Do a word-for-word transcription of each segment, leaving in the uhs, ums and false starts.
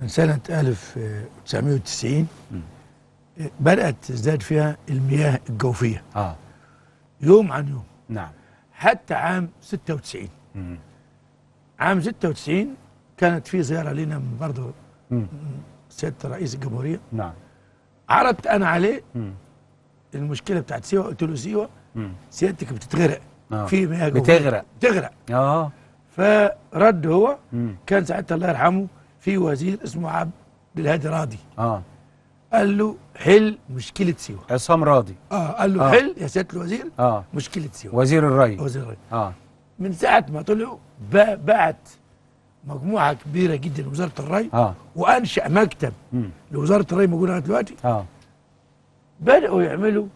من سنة ألف وتسعمائة وتسعين بدأت تزداد فيها المياه الجوفية اه يوم عن يوم. نعم. حتى عام ستة وتسعين. مم. عام ستة وتسعين كانت في زيارة لنا من برضه مم. سيادة رئيس الجمهورية. نعم. عرضت أنا عليه مم. المشكلة بتاعت سيوة، قلت له سيوة مم. سيادتك بتتغرق آه. في مياه جوفية بتغرق بتغرق. اه فرد هو مم. كان ساعتها الله يرحمه في وزير اسمه عبد الهادي راضي، اه قال له حل مشكلة سيوة. عصام راضي. اه قال له آه. حل يا سيادة الوزير اه مشكلة سيوة. وزير الري. وزير الري. اه من ساعة ما طلعوا با- بعت مجموعة كبيرة جدا لوزارة الري، اه وأنشأ مكتب مم. لوزارة الري موجود لغاية دلوقتي. اه بدأوا يعملوا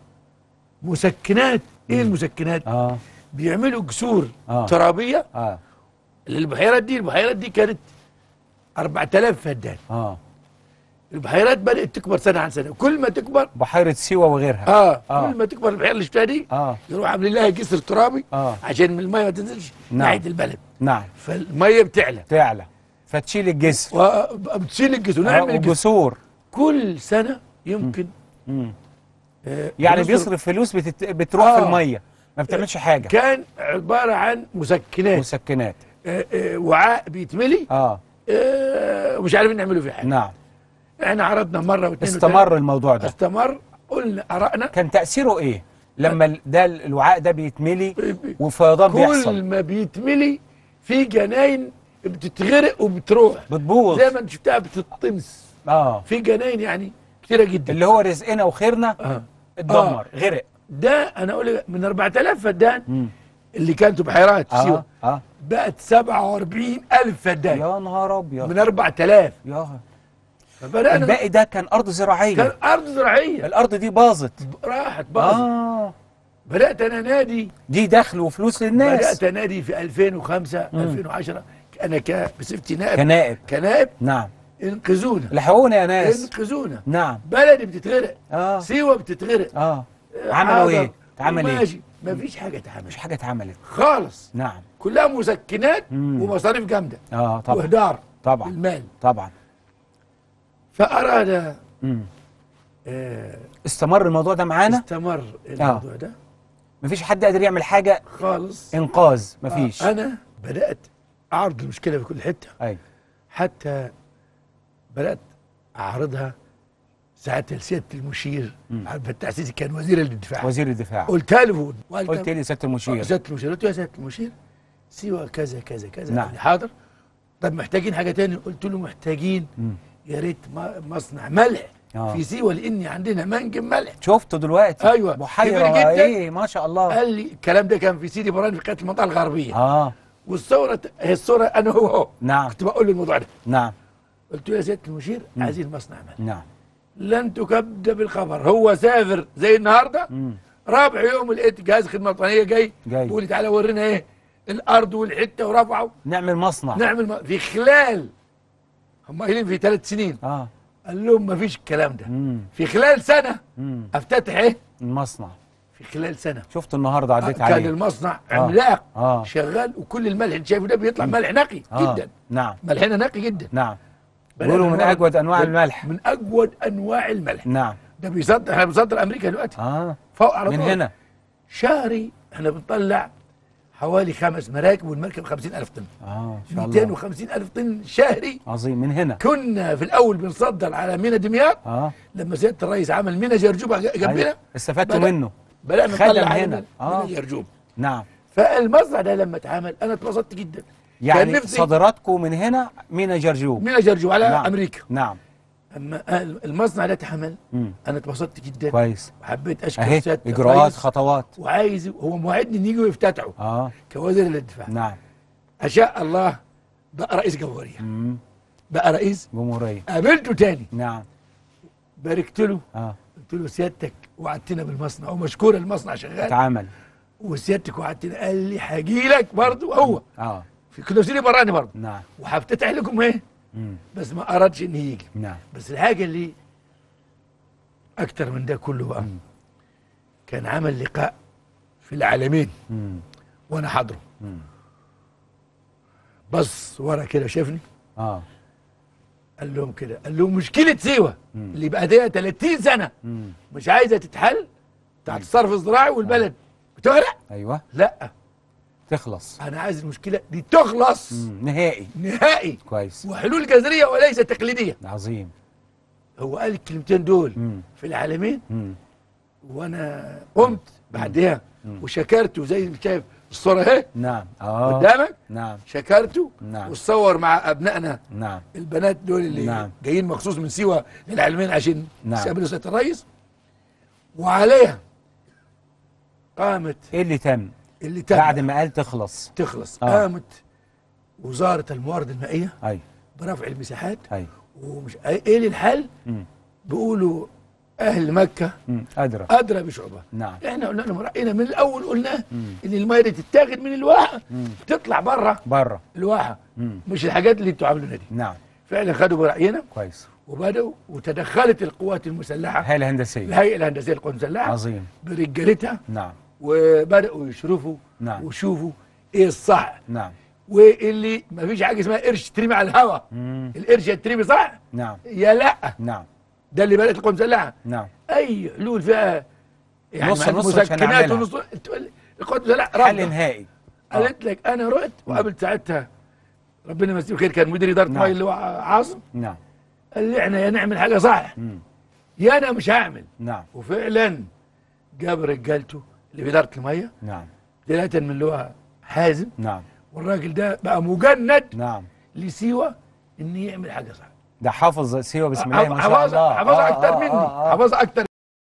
مسكنات. إيه المسكنات؟ اه بيعملوا جسور آه. ترابية اه للبحيرات دي. البحيرات دي كانت أربعة آلاف فدان. اه البحيرات بدأت تكبر سنة عن سنة، كل ما تكبر بحيرة سيوة وغيرها. اه, آه. كل ما تكبر البحيره اللي شفتها دي اه يروح عاملين لها جسر ترابي اه عشان الميه ما تنزلش نعم. ناحيه البلد، نعم. فالميه بتعلى تعلى فتشيل الجسر وبتشيل الجسر آه. ونعمل الجسر. وجسور. كل سنه يمكن مم. آه يعني بنصرف- بيصرف فلوس بتت... بتروح آه. في المية ما بتعملش حاجة. كان عباره عن مسكنات. مسكنات. آه آه وعاء بيتملي اه آه ومش عارفين نعمله فيه حاجه. نعم. احنا عرضنا مره واثنين استمر الموضوع ده. استمر. قلنا ارائنا. كان تأثيره ايه لما ال- ده الوعاء ده بيتملي وفيضان كل بيحصل؟ ما بيتملي في جناين بتتغرق وبتروح بتبوظ زي ما انت شفتها بتطمس. اه في جناين يعني كتيره جدا. اللي هو رزقنا وخيرنا آه. اتدمر. آه. غرق. ده انا اقول لك من أربعة آلاف فدان مم. اللي كانت بحيرات اه سيوه اه بقت سبعة وأربعين ألف فدان يا نهار ابيض. من أربعة آلاف. يا فبدانا الباقي ده كان ارض زراعيه. كان ارض زراعيه الارض دي باظت. راحت باظت. اه بدات انا نادي. دي دخل وفلوس للناس. بدات انادي في ألفين وخمسة مم. ألفين وعشرة انا ك بصفتي نائب كنائب. كنائب نعم. انقذونا لحقونا يا ناس. انقذونا. نعم. بلدي بتتغرق. اه سيوه بتتغرق. اه آه، عملوا حاضر. ايه؟ اتعمل ايه؟ ماشي. مفيش حاجه اتعملت مش حاجه اتعملت خالص. نعم. كلها مسكنات مم. ومصاريف جامده اه طبعا واهدار طبعا المال. طبعا. فاراد مم. آه استمر الموضوع ده معانا. استمر الموضوع ده مفيش حد قادر يعمل حاجه خالص. انقاذ. مفيش. آه انا بدات اعرض المشكله في كل حته، ايوه حتى بدات اعرضها ساعتها لسياده المشير مم. عبد الفتاح السيسي كان وزير الدفاع. وزير الدفاع. قلتها له وقلت قلت لي سياده المشير. سياده المشير قلت له يا سياده المشير سيوه كذا كذا كذا. نعم. قال لي حاضر. طب محتاجين حاجه تاني؟ قلت له محتاجين مم. يا ريت ما- مصنع ملح آه. في سيوه لان عندنا منجم ملح. شفته دلوقتي. أيوة. بحيره كبير جدا. ايه ما شاء الله. قال لي الكلام ده كان في سيدي براني في قناه المنطقه الغربيه. اه والصوره هي الصوره انا هو هو نعم كنت بقول له الموضوع ده. نعم قلت له يا سياده المشير مم. عايزين مصنع ملح. نعم. لن تكذب بالخبر. هو سافر زي النهارده مم. رابع يوم لقيت جهاز خدمه وطنيه جاي جاي. بيقول لي تعالى ورينا ايه الارض والحته ورفعوا نعمل مصنع. نعمل م... في خلال هم قايلين في ثلاث سنين. اه قال لهم ما فيش الكلام ده. مم. في خلال سنه مم. افتتح ايه؟ المصنع. في خلال سنه. شفت النهارده عديت كان عليه. المصنع آه. عملاق اه شغال وكل الملح اللي شايفه ده بيطلع ملح نقي آه. جدا. نعم ملحنا نقي جدا. نعم. بدأنا بيقولوا من نورد- اجود انواع الملح. من اجود انواع الملح. نعم. ده بيصدر احنا بنصدر امريكا دلوقتي اه فوق على من طول. هنا. شهري احنا بنطلع حوالي خمس مراكب والمركب خمسين ألف طن. اه ان شاء الله. مئتين وخمسين ألف طن شهري. عظيم. من هنا. كنا في الاول بنصدر على مينا دمياط. اه لما سياده الرئيس عمل مينا جرجوبه جنبنا أيوة. استفدتوا بدأ- منه. بدانا خدم نطلع على هنا. مينا آه. مينا جرجوب. نعم. فالمصنع ده لما اتعمل انا اتبسطت جدا. كان يعني نفسي صادراتكم من هنا مينا جرجوب. مينا جرجوب على نعم. امريكا. نعم. اما المصنع ده اتعمل مم. انا اتبسطت جدا. كويس. وحبيت اشكر اهي سياده اجراءات الرئيس خطوات. وعايز هو موعدني ان يجوا يفتتحوا اه كوزير الدفاع. نعم. اشاء الله بقى رئيس جمهوريه. مم. بقى رئيس. جمهوريه. قابلته تاني نعم. باركت له. اه قلت له سيادتك وعدتنا بالمصنع ومشكور المصنع شغال اتعمل. وسيادتك وعدتنا. قال لي هاجي لك برضه هو اه في كنا في سيدي براني برضه نعم. وهفتتح لكم ايه. مم. بس ما ارادش ان يجي. نعم. بس الحاجه اللي اكتر من ده كله بقى مم. كان عمل لقاء في العالمين مم. وانا حاضره. مم. بص ورا كده شافني اه قال لهم كده، قال لهم مشكله سيوه اللي بقى لها ثلاثين سنه مم. مش عايزه تتحل تحت الصرف الزراعي والبلد بتغرق. ايوه لا، تخلص. انا عايز المشكله دي تخلص مم. نهائي. نهائي كويس. وحلول جذريه وليس تقليديه. عظيم. هو قال الكلمتين دول مم. في العالمين، مم. وانا قمت بعدها وشكرته زي ما شايف الصوره اهي نعم. اه قدامك. نعم. شكرته نعم. وتصور مع ابنائنا نعم. البنات دول اللي نعم. جايين مخصوص من سيوه للعلمين عشان نعم. يستقبلوا سياده الرئيس. وعليها قامت ايه اللي تم اللي تم بعد ما قال تخلص؟ تخلص. آه. قامت وزاره الموارد المائيه ايوه برفع المساحات. ايوه. ومش ايه الحل؟ مم. بيقولوا اهل مكه مم. ادرى. ادرى بشعبها. نعم. احنا قلنا لهم راينا من الاول، قلنا ان الميه دي تتاخد من الواحه تطلع بره بره الواحه، مم. مش الحاجات اللي انتوا عاملينها دي. نعم. فعلا خدوا براينا كويس. وبداوا، وتدخلت القوات المسلحه الهيئه الهندسيه. الهيئه الهندسيه للقوات المسلحه عظيم. برجالتها، نعم. وبداوا يشرفوا نعم. ويشوفوا ايه الصح، نعم. واللي ما فيش حاجه اسمها قرش ترمي على الهواء. مم. القرش يترمي صح نعم. يا لا. نعم. ده اللي بدات القوات المسلحه. نعم. اي حلول فيها يعني نص مع نص عشان مسكنات نعملها. ونص، تقول القوات المسلحه حل رافضة. نهائي. قالت لك انا رحت وقابلت ساعتها ربنا يمسيه بخير كان مدير اداره نعم. ميه اللي هو عاصم. نعم. قال لي احنا يا نعمل حاجه صح مم. يا انا مش هعمل. نعم. وفعلا جاب رجالته اللي في اداره الميه نعم. بدايه من اللي هو حازم، نعم. والراجل ده بقى مجند نعم. لسيوه ان يعمل حاجه صح. ده حافظ سيوه بسم الله ما شاء حفظها الله. حفظها آه اكتر آه مني، آه آه. حفظها اكتر